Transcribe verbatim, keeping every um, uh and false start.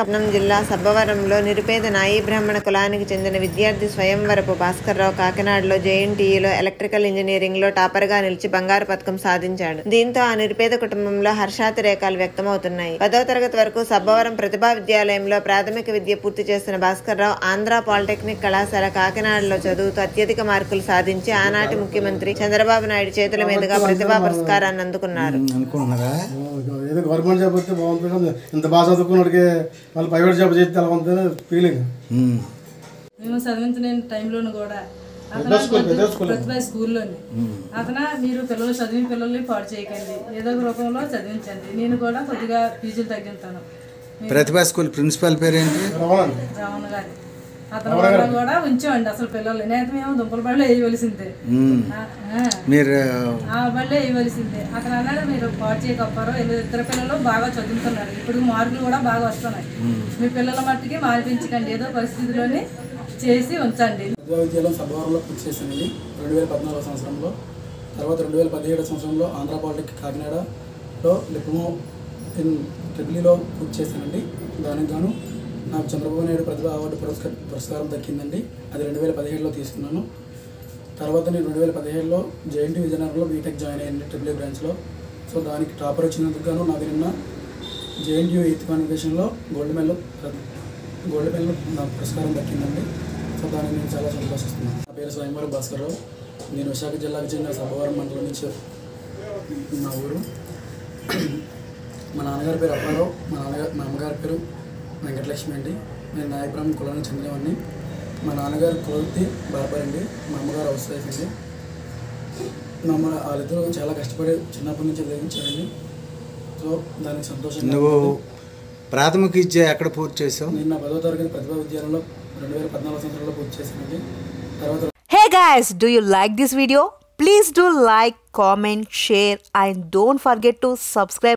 విశాఖపట్నం జిల్లా సబ్బవరంలో నిరుపేద నాయీ బ్రాహ్మణ కులానికి చెందిన విద్యార్థి స్వయంవరపు భాస్కర్రావు కాకినాడలో జేఎన్టీయూలో ఎలక్ట్రికల్ ఇంజనీరింగ్ లో టాపర్ గా నిలిచి బంగారు పతకం సాధించాడు. దీంతో ఆ నిరుపేద కుటుంబంలో హర్షాతిరేకాలు వ్యక్తమవుతున్నాయి. పదో తరగతి వరకు సబ్బవరం ప్రతిభా విద్యాలయంలో ప్రాథమిక విద్య పూర్తి చేసిన భాస్కర్రావు ఆంధ్ర పాలిటెక్నిక్ కళాశాల కాకినాడలో చదువుతూ అత్యధిక మార్కులు సాధించి ఆనాటి ముఖ్యమంత్రి చంద్రబాబు నాయుడు చేతుల మీదుగా ప్రతిభా పురస్కారాన్ని అందుకున్నారు. గవర్నమెంట్ జాబ్ వస్తే బాగుంటుంది, ఇంత బాగా చదువుకున్నడికి మళ్ళీ ప్రైవేట్ జాబ్ చేస్తే ఎలా ఉంటుంది ఫీలింగ్. మేము చదివించిన టైంలోను కూడా ప్రతిభా స్కూల్లోని అతను మీరు పిల్లలు చదివిన పిల్లల్ని పాడు చేయకండి, ఏదో ఒక రూపంలో చదివించండి, నేను కూడా కొద్దిగా ఫీజులు తగ్గిస్తాను. ప్రతిభా స్కూల్ ప్రిన్సిపల్ పేరు ఏంటి? రావణ గారి అతను వల్ల కూడా ఉంచామండి. అసలు పిల్లలు నేత మేము దుంపల బళ్ళు వేయవలసిందే, మీరు ఆ బళ్ళు వేయవలసిందే. అతను అన్నాడు మీరు పాడు చేయకపోరు, ఇద్దరు పిల్లలు బాగా చదువుతున్నారు, ఇప్పుడు మార్కులు కూడా బాగా వస్తున్నాయి, మీ పిల్లల మట్టుకి మార్పించకండి, ఏదో పరిస్థితిలోని చేసి ఉంచండి. ప్రతిభా విద్యాలయం సబ్బవరంలో పూర్తి చేశానండి రెండు వేల పద్నాలుగో సంవత్సరంలో. తర్వాత రెండు వేల పదిహేడు సంవత్సరంలో ఆంధ్ర పాలిటెక్నిక్ కాకినాడలో డిప్లొమా ఇన్ ట్రిపులీలో పూర్తి చేశానండి. దానికి గాను నాకు చంద్రబాబు నాయుడు ప్రతిభా అవార్డు పురస్కార పురస్కారం దక్కిందండి. అది రెండు వేల పదిహేడులో తీసుకున్నాను. తర్వాత నేను రెండు వేల పదిహేడులో జేఎన్టీ విజయనగరంలో బీటెక్ జాయిన్ అయ్యింది ట్రిపుల్ ఏ బ్రాంచ్లో. సో దానికి టాపర్ వచ్చినందుకు గాను నాకు నిన్న జేఎన్టీ ఎయిత్ కాన్వకేషన్లో గోల్డ్ మెడల్ గోల్డ్ మెడల్ నాకు పురస్కారం దక్కిందండి. సో దానికి నేను చాలా సంతోషిస్తున్నాను. నా పేరు స్వయంవరపు భాస్కర్రావు. నేను విశాఖ జిల్లాకు చెందిన సబ్బవరం మండలం నుంచి నా ఊరు. మా నాన్నగారి పేరు అప్పారావు, మా నాన్నగారు మా అమ్మగారి పేరు వెంకటలక్ష్మి అండి. నేను నాయీ బ్రాహ్మణ కులానికి చెందినవాడిని. మా నాన్నగారు కులవృత్తి బార్బర్ అండి, మా అమ్మగారు హౌస్ వైఫ్ అండి. మా అమ్మ వాళ్ళిద్దరూ చాలా కష్టపడి చిన్నప్పటి నుంచి చదివించారండి. సో దానికి సంతోషం. నువ్వు ప్రాథమిక విద్య ఎక్కడ పూర్తి చేసావు? నేను నా పదో తరగతి ప్రతిభా విద్యాలయంలో రెండు వేల పద్నాలుగు సంవత్సరంలో పూర్తి చేశానండి. తర్వాత Hey guys, do you like this video? Please do like, comment, share and don't forget to subscribe